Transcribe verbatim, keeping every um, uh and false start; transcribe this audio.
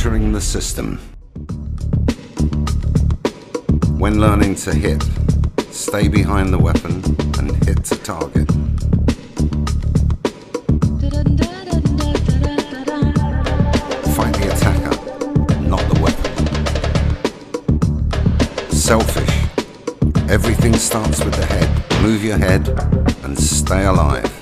Entering the system. When learning to hit, stay behind the weapon and hit to target. Fight the attacker, not the weapon. Selfish. Everything starts with the head. Move your head and stay alive.